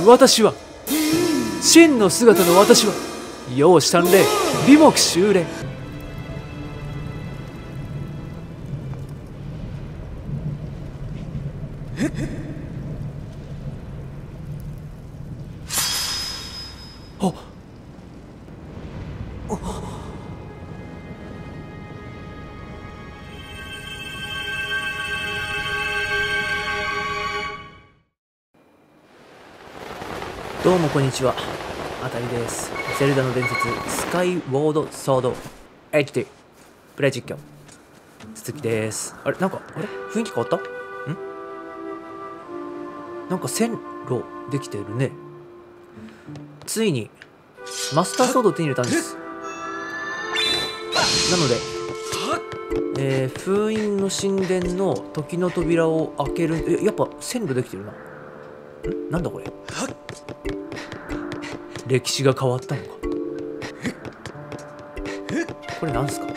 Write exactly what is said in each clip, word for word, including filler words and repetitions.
私は真の姿の私は容姿端麗、美目秀麗。あっ、どうもこんにちは、あたりです。ゼルダの伝説スカイウォードソード エイチディー プレイ実況鈴木です。あれ、なんかあれ雰囲気変わった？んなんか線路できてるね。ついにマスターソードを手に入れたんです。なので、えー、封印の神殿の時の扉を開ける。え、やっぱ線路できてるな。んなんだこれ。歴史が変わったのか。これなんすか。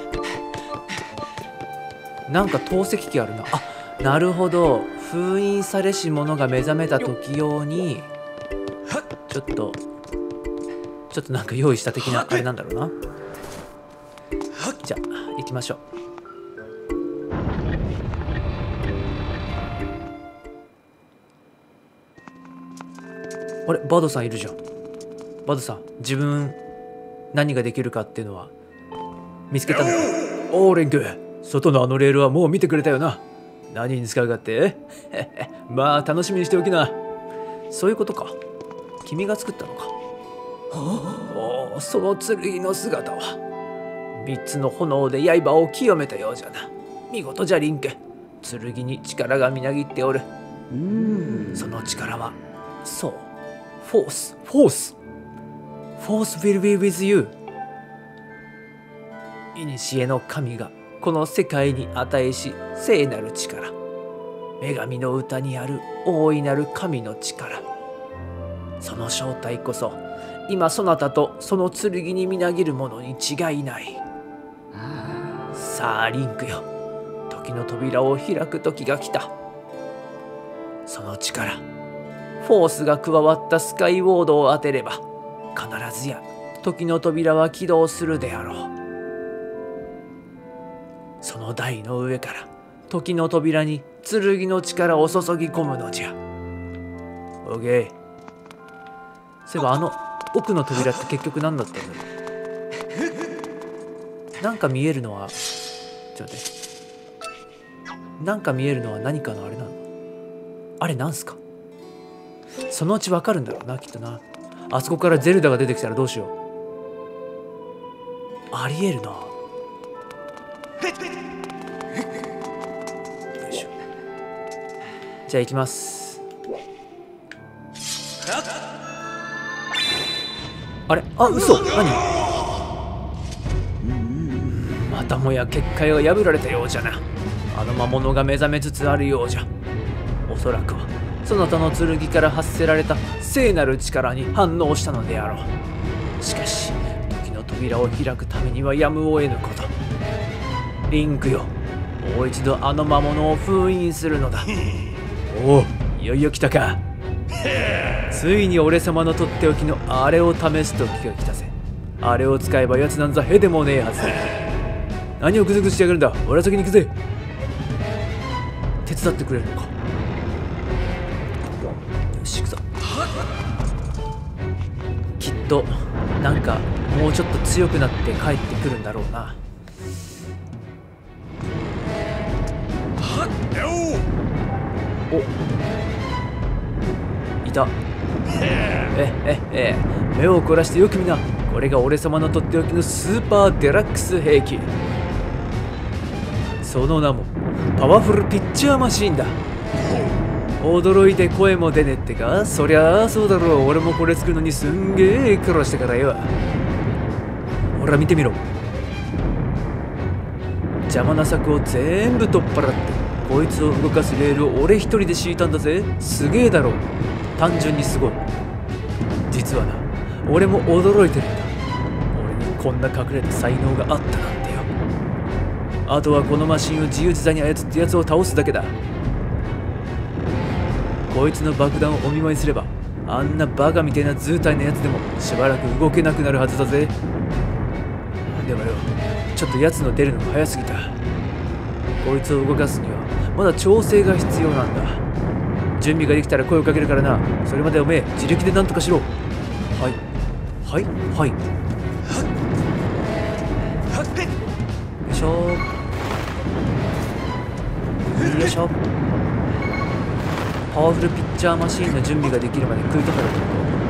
なんか透析機あるな。あ、なるほど。封印されし者が目覚めた時用にちょっとちょっとなんか用意した的なあれなんだろうな。じゃあ行きましょう。あれ、バドさんいるじゃん。バドさん、自分何ができるかっていうのは見つけたのか。オーレンク、外のあのレールはもう見てくれたよな。何に使うかってまあ楽しみにしておきな。そういうことか。君が作ったのか。おお、その剣の姿は三つの炎で刃を清めたようじゃな。見事じゃリンク。剣に力がみなぎっておる。うーん、その力はそう、フォースフォースフォース will be with you。 古の神がこの世界に与えし聖なる力、女神の歌にある大いなる神の力、その正体こそ今そなたとその剣にみなぎるものに違いない。さあリンクよ、時の扉を開く時が来た。その力、フォースが加わったスカイウォードを当てれば必ずや時の扉は起動するであろう。その台の上から時の扉に剣の力を注ぎ込むのじゃ。オーケー。そういえばあの奥の扉って結局何だったんだろう。なんか見えるのはちょっと待って、なんか見えるのは何かのあれなの。あれなんすか。そのうちわかるんだろうな、きっとな。あそこからゼルダが出てきたらどうしよう。ありえるな。よいしょ。じゃあ行きます。あれ、あ、嘘。何。またもや結界が破られたようじゃな。あの魔物が目覚めつつあるようじゃ。おそらくはそなたの剣から発せられた聖なる力に反応したのであろう。しかし時の扉を開くためにはやむを得ぬこと。リンクよ、もう一度あの魔物を封印するのだ。おお、いよいよ来たか。ついに俺様のとっておきのあれを試す時が来たぜ。あれを使えば奴なんざへでもねえはずだ。何をグズグズしてやがるんだ。俺は先に行くぜ。手伝ってくれるのか。よし、行くぞ。きっとなんかもうちょっと強くなって帰ってくるんだろうな。お、いた。えええ、目を凝らしてよく見な。これが俺様のとっておきのスーパーデラックス兵器。その名もパワフルピッチャーマシーンだ。驚いて声も出ねってか。そりゃあそうだろう。俺もこれ作るのにすんげえ苦労してからよ。ほら見てみろ。邪魔な柵を全部取っ払ってこいつを動かすレールを俺一人で敷いたんだぜ。すげえだろう。単純にすごい。実はな、俺も驚いてるんだ。俺にこんな隠れた才能があったなんてよ。あとはこのマシンを自由自在に操ってやつを倒すだけだ。こいつの爆弾をお見舞いすればあんなバカみたいな図体のやつでもしばらく動けなくなるはずだぜ。でもよ、ちょっとやつの出るのが早すぎた。こいつを動かすにはまだ調整が必要なんだ。準備ができたら声をかけるからな。それまでおめえ自力で何とかしろ。はいはいはい。よいしょよいしょ。パワフルピッチャーマシーンの準備ができるまで食い止めろと。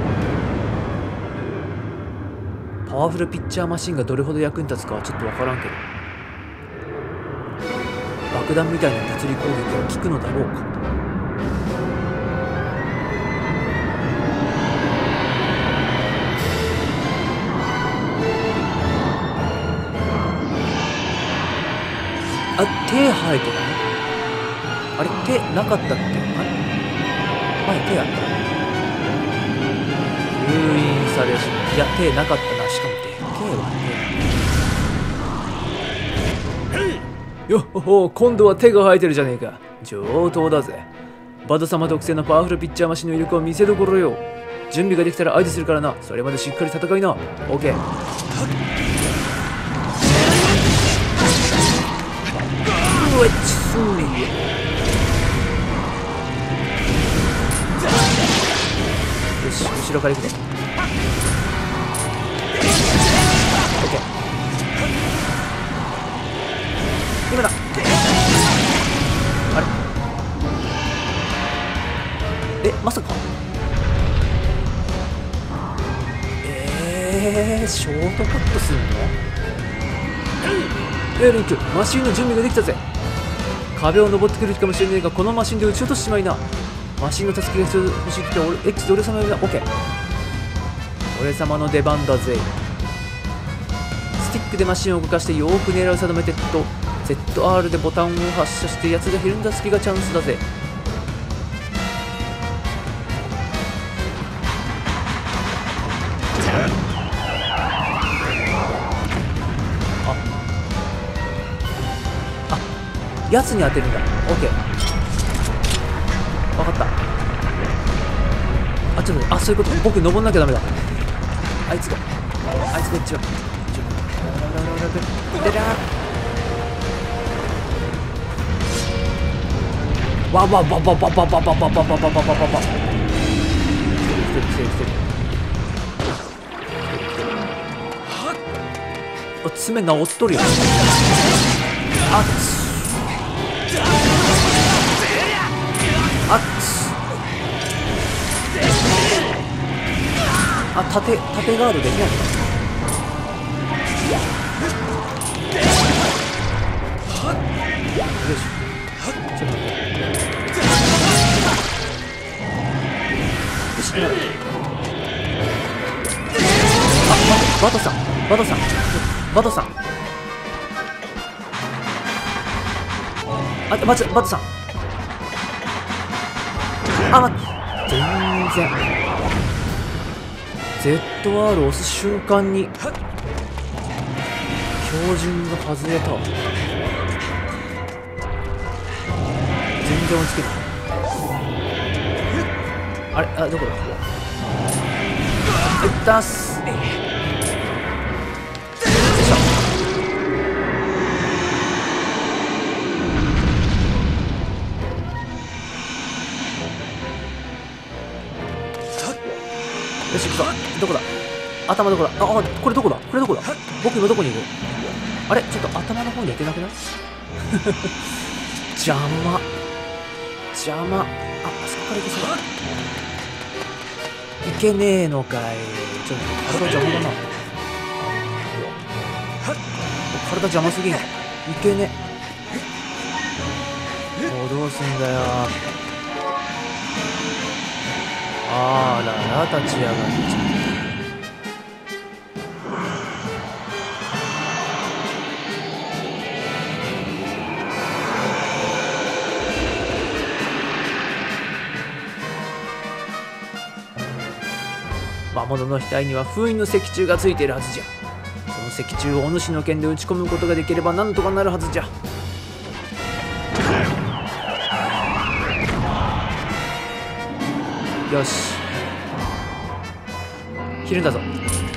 パワフルピッチャーマシーンがどれほど役に立つかはちょっとわからんけど、爆弾みたいな物理攻撃は効くのだろうか。あ、手生えてるね。あれ、手なかったっけ？あれ、前手あった。封印されし、いや、手なかったな。しかも手、手は手。よっほほ、今度は手が生えてるじゃねえか。上等だぜ。バド様特製のパワフルピッチャーマシンの威力を見せどころよ。準備ができたら合図するからな。それまでしっかり戦いな。オッケー。うえっちすんねん。よし、後ろから行くぞ。オッケー。今だ。あれ、え、まさか。えー、ショートカットすんの？えー、リンク、マシンの準備ができたぜ。壁を登ってくるかもしれないが、このマシンで撃ち落としてしまいな。マシンの助けが必要欲しい時は俺 X で俺様呼びな。オッケー。俺様の出番だぜ。スティックでマシンを動かしてよーく狙う定めてと ゼットアール でボタンを発射してやつがひるんだ隙がチャンスだぜ。ああ、やつに当てるんだ。オッケー、分かった。あ、ちょっと、あ、そういうこと。僕登んなきゃダメだ。あいつがあいつが一応わわわわわわわわわわわわわわわわわ。来てる来てる来てる。あ、爪直っとるよ。あっつあっつあ、縦縦ガードできないのか。よし、ちょっと待って。よし、あ、バトさん、バトさん、バトさん。あ、バトバトさん。あ、ま、全然。ゼットアール を押す瞬間に標準が外れた。全然追いつけない。あれ、あ、どこだ。いったっす。よいしょ。よし、行くぞ。どこだ。頭どこだ。あ、あ、これどこだ。これどこだ。僕今どこにいる。あれ、ちょっと頭の方に行けなくない？邪魔邪魔。あ、あそこから行けそうだ。いけねえのかい。ちょっと体邪魔だな。体邪魔すぎん。いけねえ。もうどうすんだよ。あらら、立ち上がっちゃう。魔物の額には封印の石柱がついているはずじゃ。その石柱をお主の剣で打ち込むことができればなんとかなるはずじゃ。よし、 ひるんだぞ。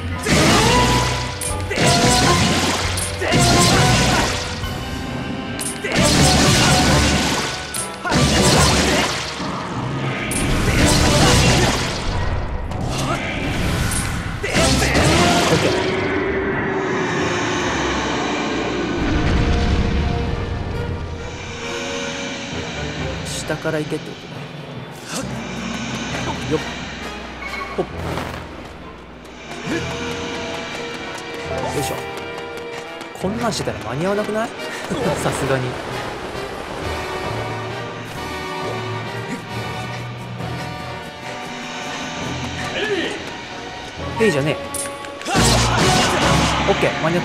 下から行けってことだ。よっほっ、よいしょ。こんなんしてたら間に合わなくない？さすがに。へいじゃねえ。オッケー、間に合った。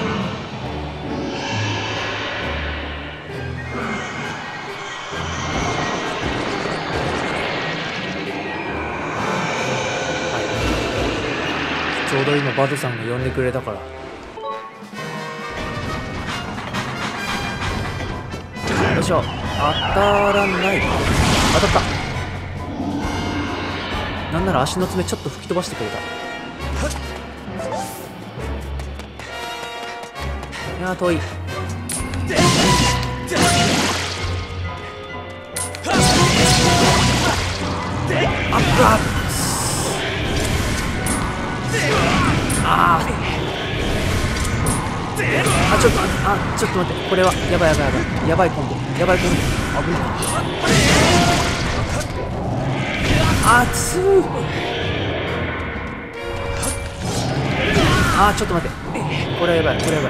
ちょうど今バドさんが呼んでくれたから。よいしょ。当たらない。当たった。なんなら足の爪ちょっと吹き飛ばしてくれた。いやー遠い。あっあっあーあ、ちょっとあちょっと待って、これはやばいやばいやばいやばいコンボ、やばいコンボ、危ない。あつーあーちょっと待って、これはやばい、これはやばい。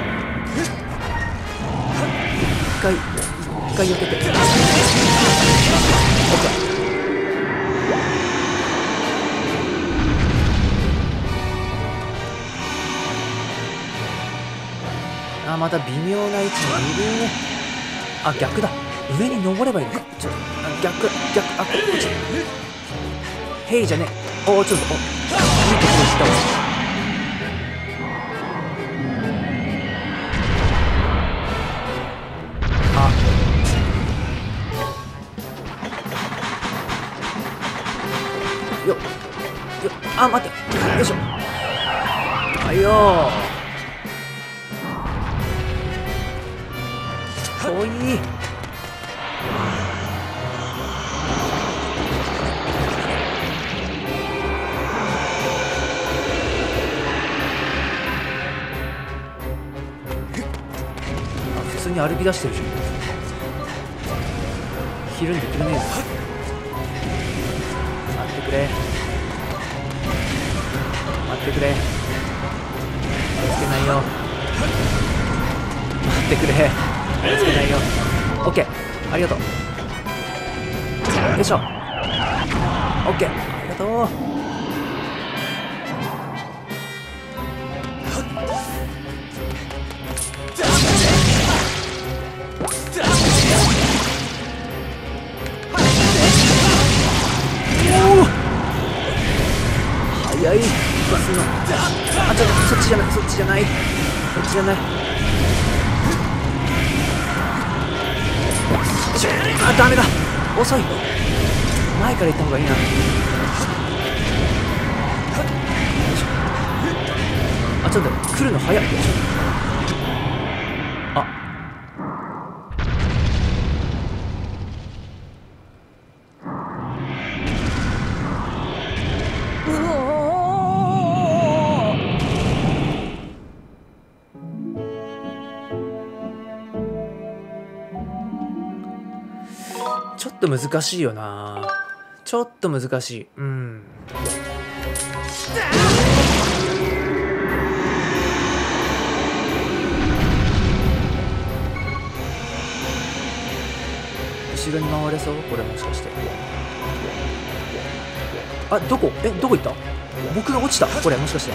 一回一回避けて。オッケー。あ、また微妙な位置にいるね。あ、逆だ。上に登ればいいのか。ちょっと、あ、逆、逆、あ、こっち。へいじゃねえ。おお、ちょっと、お、いいところ来たわ。あ。よっ。よっ。あ、待って。よいしょ。あいよー。遠い。普通に歩き出してるじゃん。ひるんでくれねえぞ。待ってくれ待ってくれ、気をつけないよ。待ってくれ、気をつけないよ。オッケー、ありがとう。よいしょ。オッケー、ありがとう。早い。バスの、あ、ちょっとそっちじゃない、そっちじゃない、そっちじゃない。あ、ダメだ、遅い。前から行った方がいいな。あ、ちょっと来るの早い。あ、ちょっと難しいよな。ちょっと難しい。うん。後ろに回れそう、これもしかして。あ、どこ、え、どこ行った？僕が落ちた、これもしかして。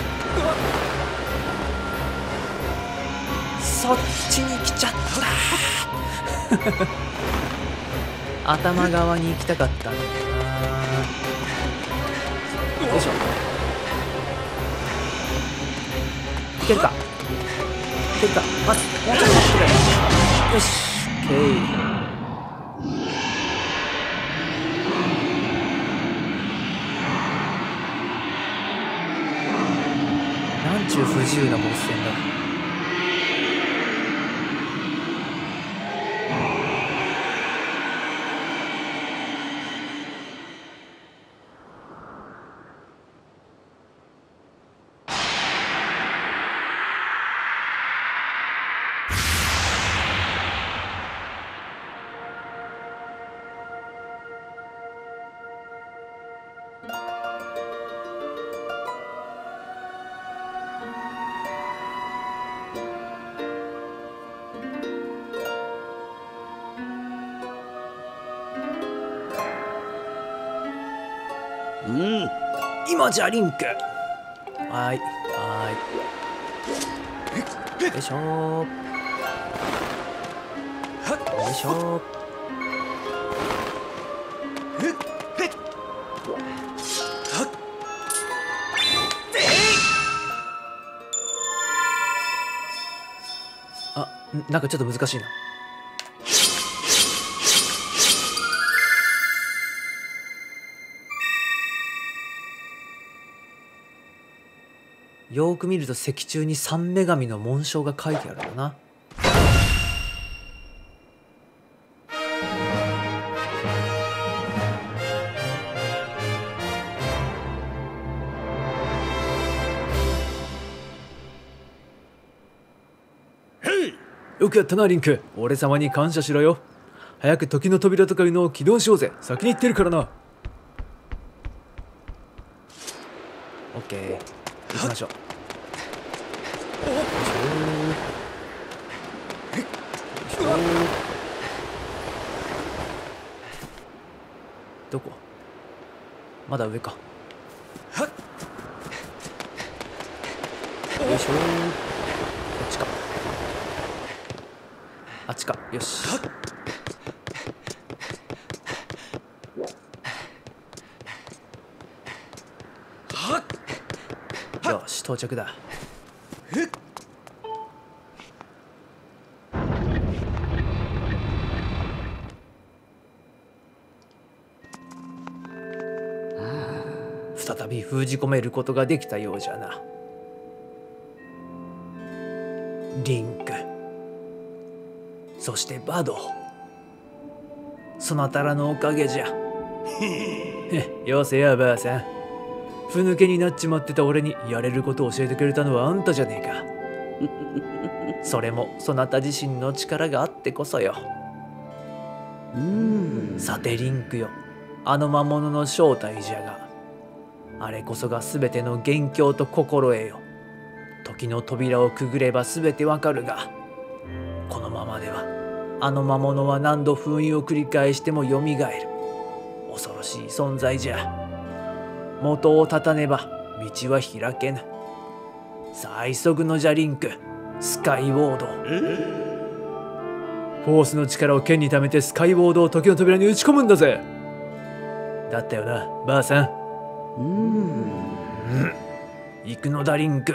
そっちに来ちゃった。頭側に行きたかったのかな。よいしょ。いけるか、いけるか。待って、もうちょっと待ってくれ。よし、オッケー。 ちゅう不自由なボス戦だ。 うん、 今じゃリンク。はいはい。よいしょー。よいしょー。あ、なんかちょっと難しいな。よーく見ると石柱に三女神の紋章が書いてあるんだな。よくやったなリンク。俺様に感謝しろよ。早く時の扉とかいうのを起動しようぜ。先に行ってるからな。オッケー、行きましょう。どこ？まだ上か。よいしょ。こっちか。あっちか。よし。よし、到着だ。再び封じ込めることができたようじゃな。リンク、そしてバド、そなたらのおかげじゃ。よせやばあさん。ふぬけになっちまってた俺にやれることを教えてくれたのはあんたじゃねえか。それもそなた自身の力があってこそよ。 うん、 さてリンクよ、あの魔物の正体じゃが、あれこそが全ての元凶と心得よ。時の扉をくぐれば全てわかるが、このままではあの魔物は何度封印を繰り返してもよみがえる恐ろしい存在じゃ。元を絶たねば道は開けぬ。さあ急ぐのじゃリンク、スカイウォード。フォースの力を剣に溜めてスカイウォードを時の扉に打ち込むんだぜ。だったよな、ばあさん。 うん、 うん、行くのだリンク。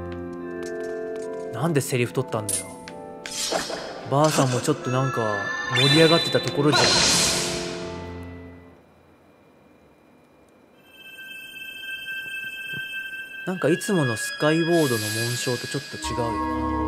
なんでセリフ取ったんだよ。ばあさんもちょっとなんか盛り上がってたところじゃん。なんかいつものスカイウォードの紋章とちょっと違うよな。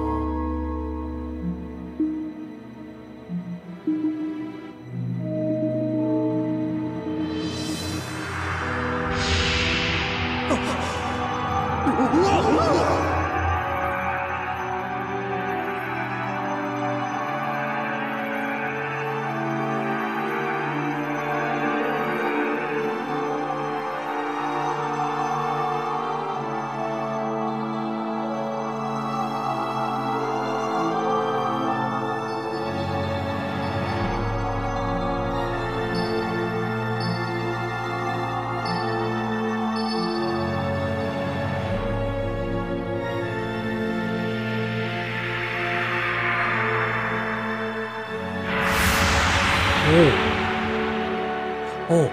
おうおう、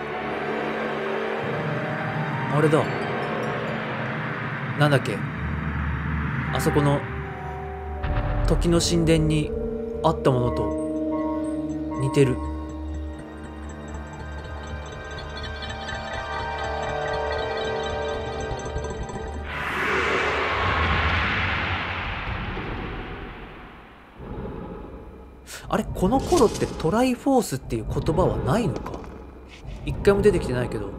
あれだ。なんだっけ、あそこの時の神殿にあったものと似てる。 あれ、この頃ってトライフォースっていう言葉はないのか。一回も出てきてないけど。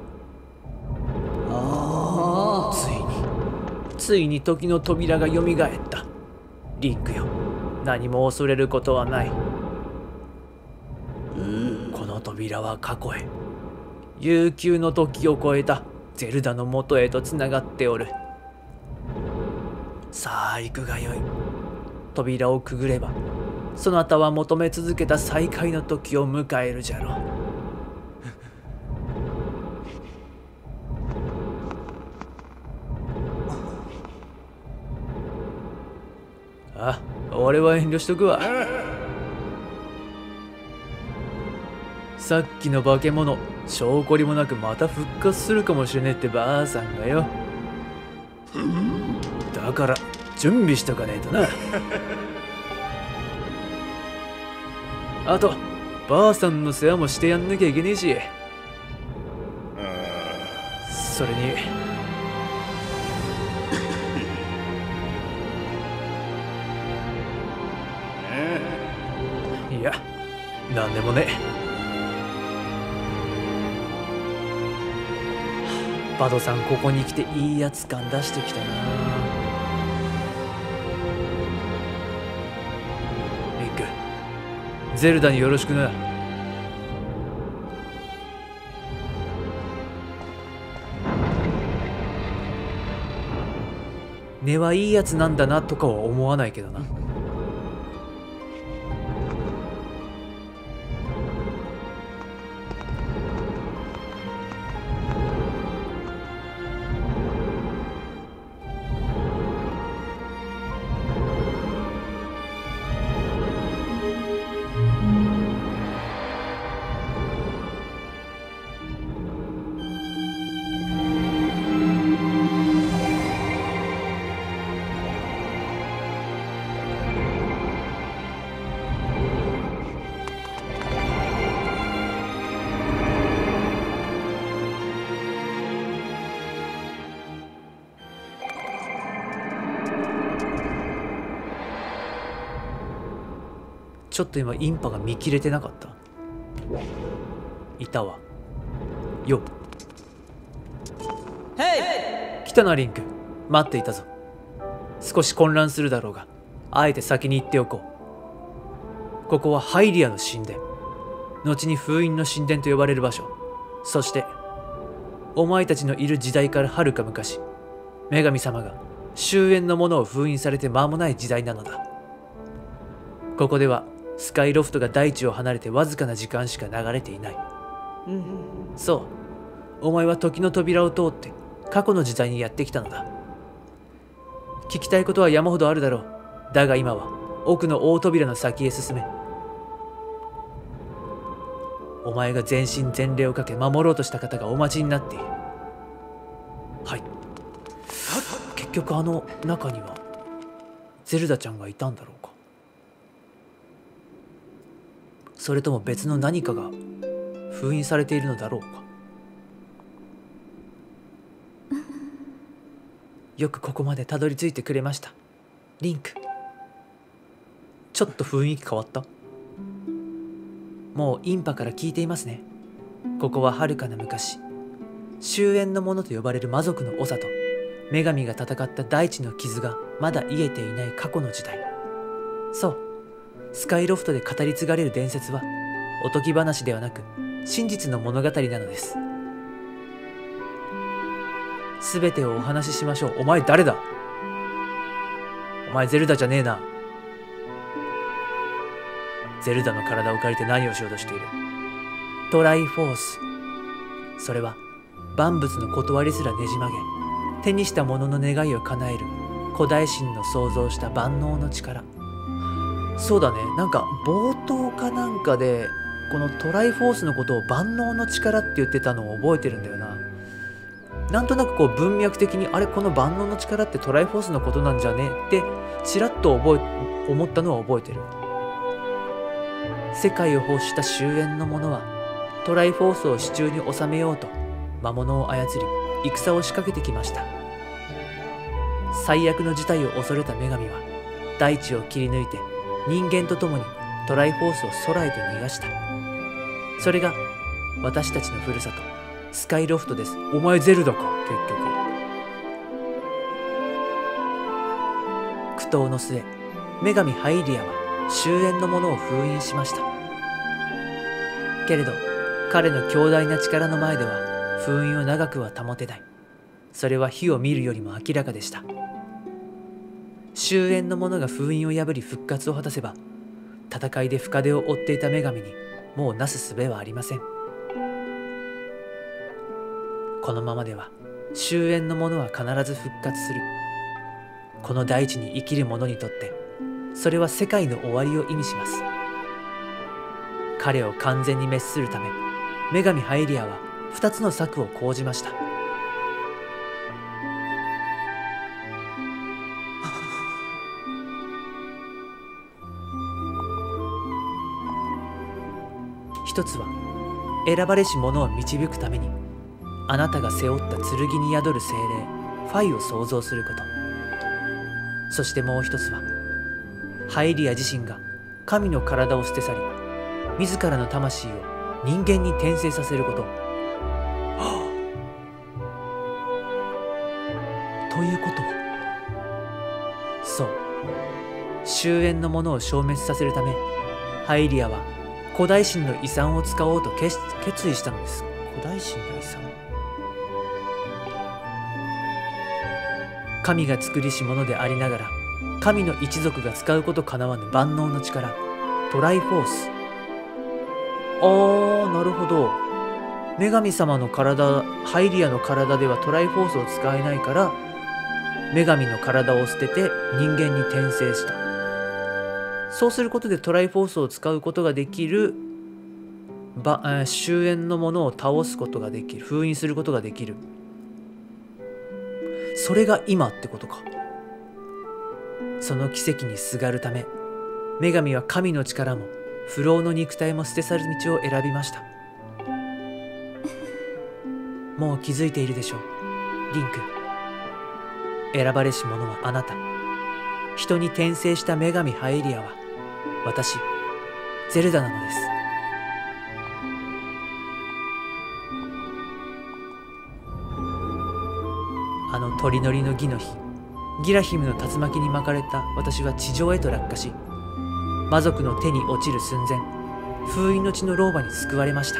ああ。 ついについに時の扉がよみがえった。リンクよ、何も恐れることはない。 うん。 この扉は過去へ、悠久の時を超えたゼルダの元へとつながっておる。さあ行くがよい。扉をくぐればそなたは求め続けた再会の時を迎えるじゃろう。あ、俺は遠慮しとくわ。さっきの化け物、証拠りもなくまた復活するかもしれねえってばあさんがよ。だから準備しとかねえとな。あとばあさんの世話もしてやんなきゃいけねえし、それにいや、なんでもねえ。バドさん、ここに来ていいやつ感出してきたな。リンク、ゼルダによろしくな。根はいいやつなんだなとかは思わないけどな。ちょっと今インパが見切れてなかった。いたわよ。来たなリンク、待っていたぞ。少し混乱するだろうが、あえて先に言っておこう。ここはハイリアの神殿、後に封印の神殿と呼ばれる場所。そしてお前たちのいる時代からはるか昔、女神様が終焉のものを封印されて間もない時代なのだ。ここではスカイロフトが大地を離れてわずかな時間しか流れていない。うん、そう、お前は時の扉を通って過去の時代にやってきたのだ。聞きたいことは山ほどあるだろう。だが今は奥の大扉の先へ進め。お前が全身全霊をかけ守ろうとした方がお待ちになっている。はい。結局あの中にはゼルダちゃんがいたんだろうか。それとも別の何かが封印されているのだろうか。よくここまでたどり着いてくれました、リンク。ちょっと雰囲気変わった？もうインパから聞いていますね。ここは遥かな昔、終焉のものと呼ばれる魔族の長と女神が戦った大地の傷がまだ癒えていない過去の時代。そう、スカイロフトで語り継がれる伝説はおとぎ話ではなく真実の物語なのです。すべてをお話ししましょう。お前誰だ？お前ゼルダじゃねえな。ゼルダの体を借りて何をしようとしている？トライフォース。それは万物の断りすらねじ曲げ、手にした者の願いを叶える古代神の創造した万能の力。そうだね、なんか冒頭かなんかでこのトライフォースのことを万能の力って言ってたのを覚えてるんだよな。なんとなくこう文脈的に、あれこの万能の力ってトライフォースのことなんじゃねってちらっと覚え思ったのは覚えてる。世界を欲した終焉の者はトライフォースを手中に収めようと魔物を操り戦を仕掛けてきました。最悪の事態を恐れた女神は大地を切り抜いて人間と共にトライフォースを空へと逃がした。それが私たちのふるさとスカイロフトです。お前ゼルダか。結局苦闘の末、女神ハイリアは終焉のものを封印しました。けれど彼の強大な力の前では封印を長くは保てない。それは火を見るよりも明らかでした。終焉の者が封印を破り復活を果たせば、戦いで深手を負っていた女神にもうなす術はありません。このままでは終焉の者は必ず復活する。この大地に生きる者にとってそれは世界の終わりを意味します。彼を完全に滅するため、女神ハイリアは二つの策を講じました。一つは選ばれし者を導くためにあなたが背負った剣に宿る精霊ファイを創造すること。そしてもう一つはハイリア自身が神の体を捨て去り、自らの魂を人間に転生させること。はあ、ということは、そう、終焉のものを消滅させるため、ハイリアは古代神の遺産を使おうと決決意したのです。古代神の遺産、神が作りし者でありながら神の一族が使うことかなわぬ万能の力、トライフォース。あー、なるほど。女神様の体、ハイリアの体ではトライフォースを使えないから、女神の体を捨てて人間に転生した。そうすることでトライフォースを使うことができる、ば終焉のものを倒すことができる、封印することができる。それが今ってことか。その奇跡にすがるため、女神は神の力も不老の肉体も捨て去る道を選びました。もう気づいているでしょう、リンク。選ばれし者はあなた。人に転生した女神ハイリアは私、ゼルダなのです。あの鳥乗りの儀の日、ギラヒムの竜巻に巻かれた私は地上へと落下し、魔族の手に落ちる寸前、封印の地の老婆に救われました。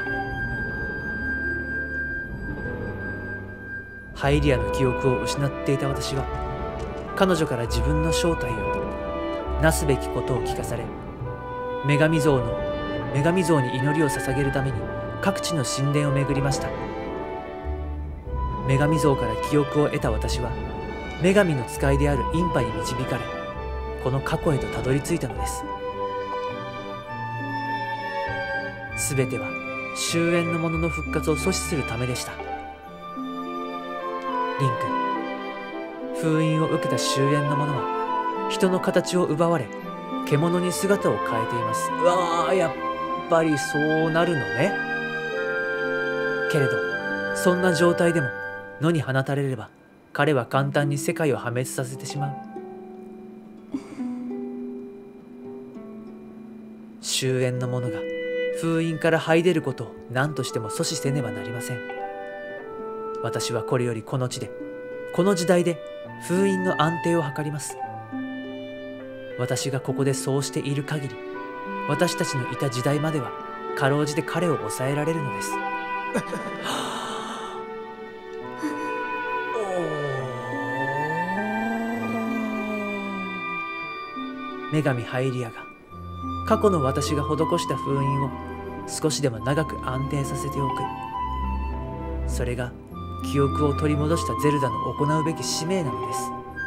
ハイリアの記憶を失っていた私は、彼女から自分の正体を、なすべきことを聞かされ、女神像の女神像に祈りを捧げるために各地の神殿を巡りました。女神像から記憶を得た私は、女神の使いであるインパに導かれ、この過去へとたどり着いたのです。すべては終焉の者の復活を阻止するためでした。リンク、封印を受けた終焉の者は人の形を奪われ、獣に姿を変えています。うわー、やっぱりそうなるのね。けれどそんな状態でも野に放たれれば、彼は簡単に世界を破滅させてしまう。終焉の者が封印から這い出ることを何としても阻止せねばなりません。私はこれよりこの地で、この時代で封印の安定を図ります。私がここでそうしている限り、私たちのいた時代まではかろうじて彼を抑えられるのです。女神ハイリアが過去の私が施した封印を少しでも長く安定させておく。それが記憶を取り戻したゼルダの行うべき使命なのです。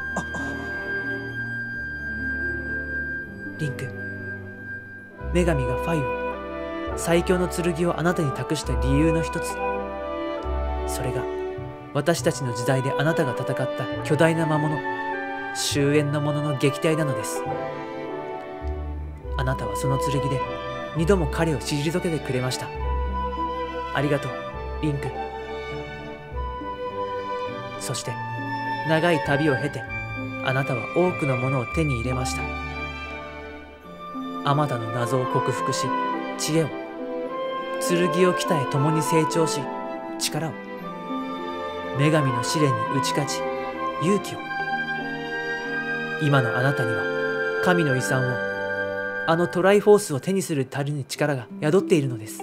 リンク、女神がファイを、最強の剣をあなたに託した理由の一つ、それが私たちの時代であなたが戦った巨大な魔物、終焉の者の撃退なのです。あなたはその剣で二度も彼を退けてくれました。ありがとう、リンク。そして長い旅を経て、あなたは多くのものを手に入れました。 あまたの謎を克服し知恵を、剣を鍛え共に成長し力を、女神の試練に打ち勝ち勇気を。今のあなたには神の遺産を、あのトライフォースを手にするたるに力が宿っているのです。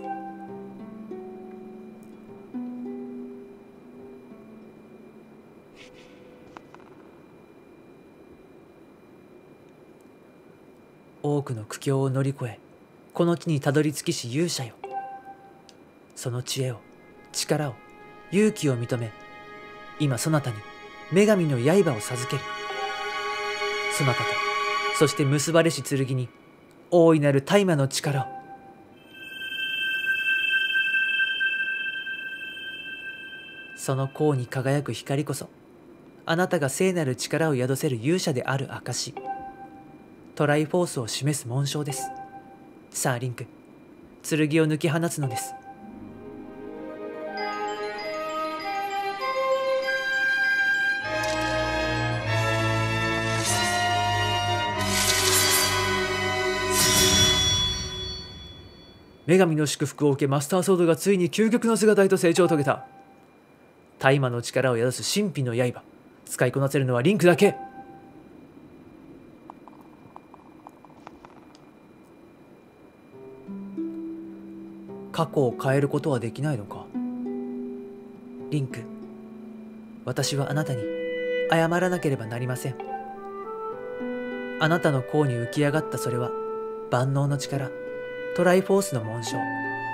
多くの苦境を乗り越えこの地にたどり着きし勇者よ、その知恵を、力を、勇気を認め、今そなたに女神の刃を授ける。そなたとそして結ばれし剣に大いなる大魔の力を。その甲に輝く光こそあなたが聖なる力を宿せる勇者である証、トライフォースを示す紋章です。さあリンク、剣を抜き放つのです。女神の祝福を受けマスターソードがついに究極の姿へと成長を遂げた。大魔の力を宿す神秘の刃、使いこなせるのはリンクだけ。過去を変えることはできないのか。リンク、私はあなたに謝らなければなりません。あなたの甲に浮き上がったそれは万能の力、トライフォースの紋章。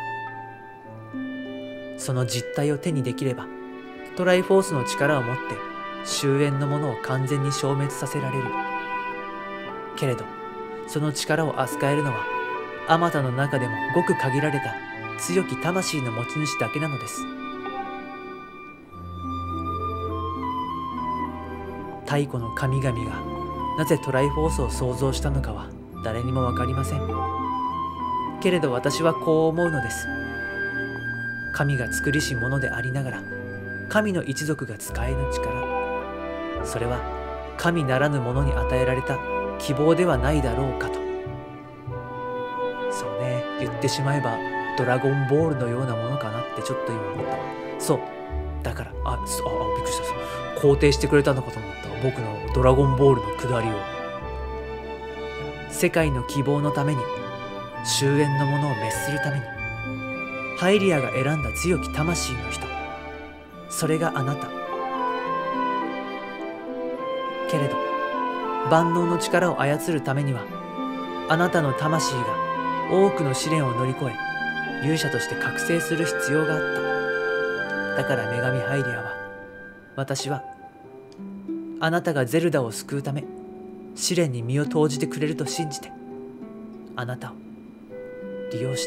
その実体を手にできればトライフォースの力を持って終焉のものを完全に消滅させられる。けれどその力を扱えるのはあまたの中でもごく限られた強き魂の持ち主だけなのです。太古の神々がなぜトライフォースを創造したのかは誰にも分かりません。けれど私はこう思うのです。神が作りしものでありながら神の一族が使えぬ力、それは神ならぬものに与えられた希望ではないだろうかと。そうね、言ってしまえばドラゴンボールのようなものかなってちょっと今思った。そうだからああびっくりした。肯定してくれたのかと思った。僕のドラゴンボールの下りを。世界の希望のために、終焉のものを滅するために、ハイリアが選んだ強き魂の人、それがあなた。けれど万能の力を操るためにはあなたの魂が多くの試練を乗り越え勇者として覚醒する必要があった。だから女神ハイリアは、私はあなたがゼルダを救うため試練に身を投じてくれると信じて、あなたを利用して。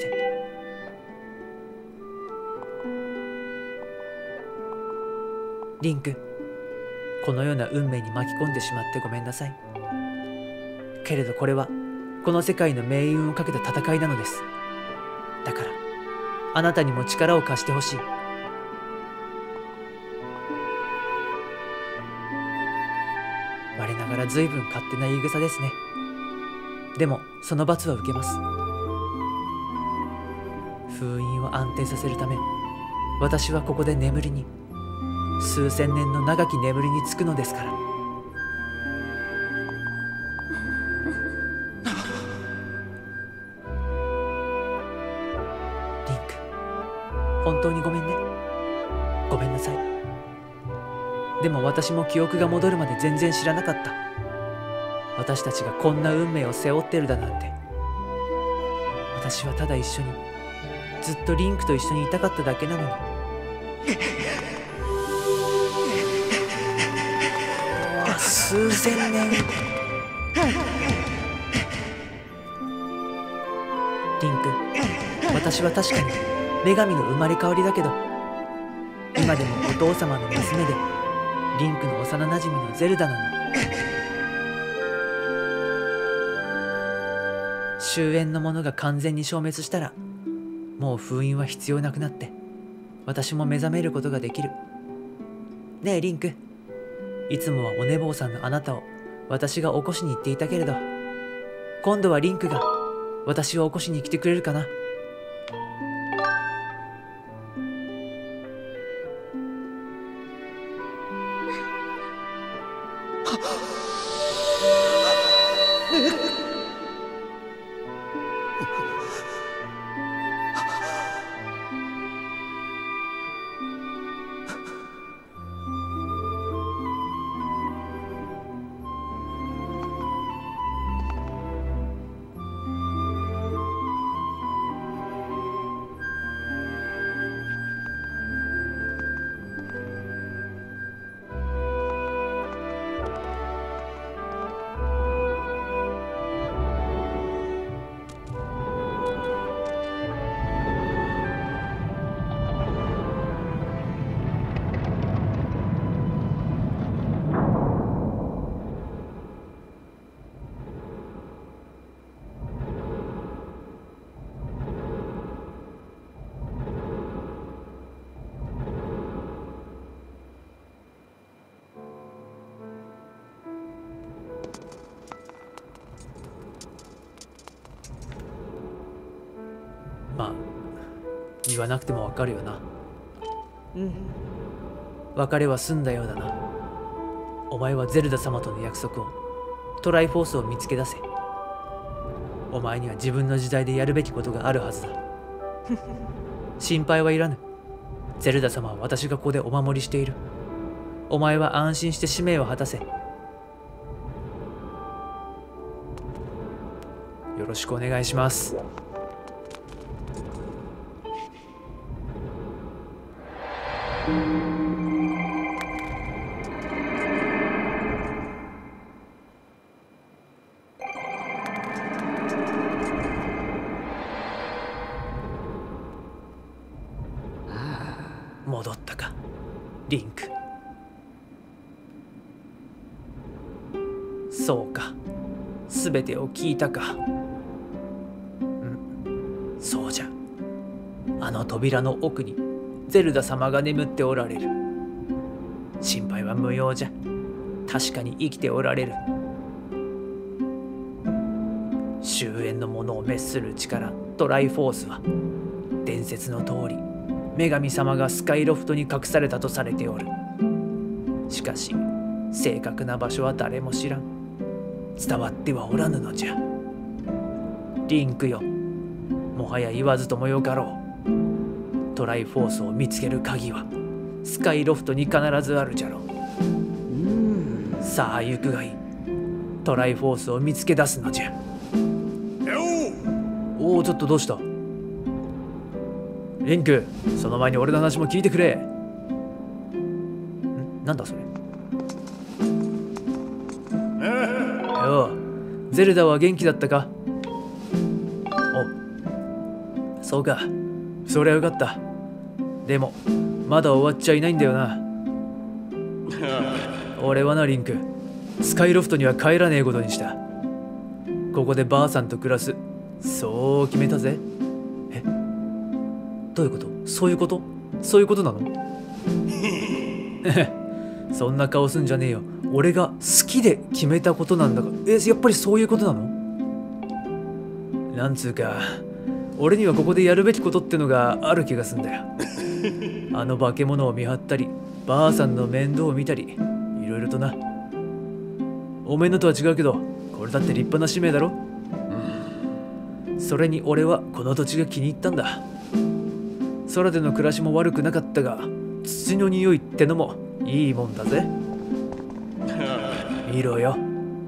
リンク、このような運命に巻き込んでしまってごめんなさい。けれどこれはこの世界の命運をかけた戦いなのです。だからあなたにも力を貸してほしい。我ながら随分勝手な言い草ですね。でもその罰は受けます。封印を安定させるため私はここで眠りに、数千年の長き眠りにつくのですから。リンク、本当にごめんね。ごめんなさい。でも私も記憶が戻るまで全然知らなかった。私たちがこんな運命を背負ってるだなんて。私はただ一緒に、ずっとリンクと一緒にいたかっただけなのに。数千年。リンク、私は確かに女神の生まれ変わりだけど、今でもお父様の娘でリンクの幼なじみのゼルダなの。終焉のものが完全に消滅したらもう封印は必要なくなって私も目覚めることができる。ねえリンク、いつもはお寝坊さんのあなたを私が起こしに行っていたけれど、今度はリンクが私を起こしに来てくれるかな。まあ言わなくてもわかるよな。 うん。 別れは済んだようだな。お前はゼルダ様との約束を、トライフォースを見つけ出せ。お前には自分の時代でやるべきことがあるはずだ。心配はいらぬ。ゼルダ様は私がここでお守りしている。お前は安心して使命を果たせ。よろしくお願いします。戻ったか、リンク。そうか、すべてを聞いたか。うん、そうじゃ。あの扉の奥にゼルダ様が眠っておられる。心配は無用じゃ。確かに生きておられる。終焉のものを滅する力、トライフォースは、伝説の通り女神様がスカイロフトに隠されたとされておる。しかし正確な場所は誰も知らん。伝わってはおらぬのじゃ。リンクよ、もはや言わずともよかろう。トライフォースを見つける鍵はスカイロフトに必ずあるじゃろう。 うん。 さあ行くがいい。トライフォースを見つけ出すのじゃ。おお、ちょっとどうした？リンク、その前に俺の話も聞いてくれ。ん、なんだそれ。よう、ゼルダは元気だったか？お、そうか。そりゃよかった。でもまだ終わっちゃいないんだよな。俺はな、リンク、スカイロフトには帰らねえことにした。ここでばあさんと暮らす、そう決めたぜ。え、どういうこと？そういうこと？そういうことなの？そんな顔すんじゃねえよ。俺が好きで決めたことなんだが。え、やっぱりそういうことなの？なんつうか、俺にはここでやるべきことってのがある気がすんだよ。あの化け物を見張ったり、ばあさんの面倒を見たり、いろいろとな。おめえのとは違うけど、これだって立派な使命だろ。それに俺はこの土地が気に入ったんだ。空での暮らしも悪くなかったが、土の匂いってのもいいもんだぜ。見ろよ。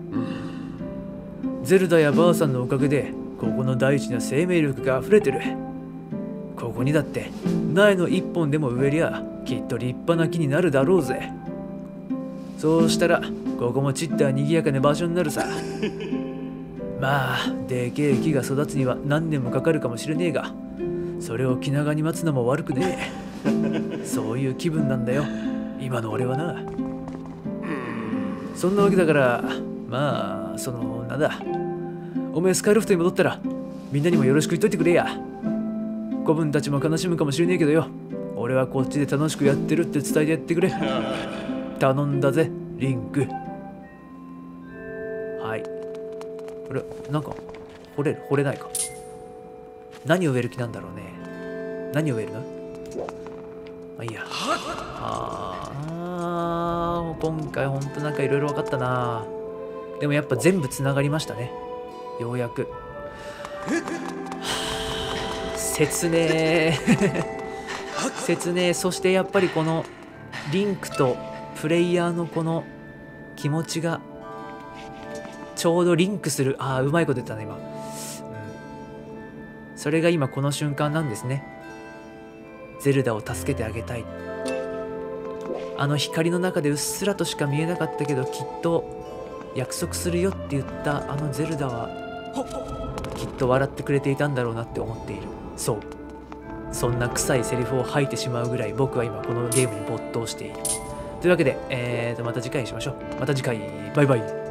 ゼルダやばあさんのおかげでここの大地には生命力が溢れてる。ここにだって苗の一本でも植えりゃきっと立派な木になるだろうぜ。そうしたらここもちったにぎやかな場所になるさ。まあでけえ木が育つには何年もかかるかもしれねえが、それを気長に待つのも悪くねえ。そういう気分なんだよ今の俺はな。そんなわけだから、まあそのなんだ、おめえスカイロフトに戻ったらみんなにもよろしく言っといてくれや。子分たちも悲しむかもしれねえけどよ、俺はこっちで楽しくやってるって伝えてやってくれ。頼んだぜリンク。はい、これなんか掘れる掘れないか。 何を植える気なんだろうね。何を植えるの？まあいいや。ああ、今回ほんとなんかいろいろ分かったな。でもやっぱ全部つながりましたね。ようやく。説明説明。そしてやっぱりこのリンクとプレイヤーのこの気持ちがちょうどリンクする。ああ、うまいこと言ったね今、うん、それが今この瞬間なんですね。ゼルダを助けてあげたい。あの光の中でうっすらとしか見えなかったけど、きっと約束するよって言ったあのゼルダはきっと笑ってくれていたんだろうなって思っている。そう、そんな臭いセリフを吐いてしまうぐらい僕は今このゲームに没頭している。というわけで、えーとまた次回にしましょう。また次回、バイバイ。